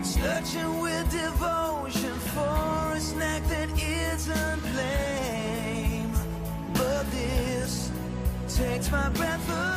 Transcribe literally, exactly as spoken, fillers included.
Searching with devotion for a snack that isn't plain, but this takes my breath away.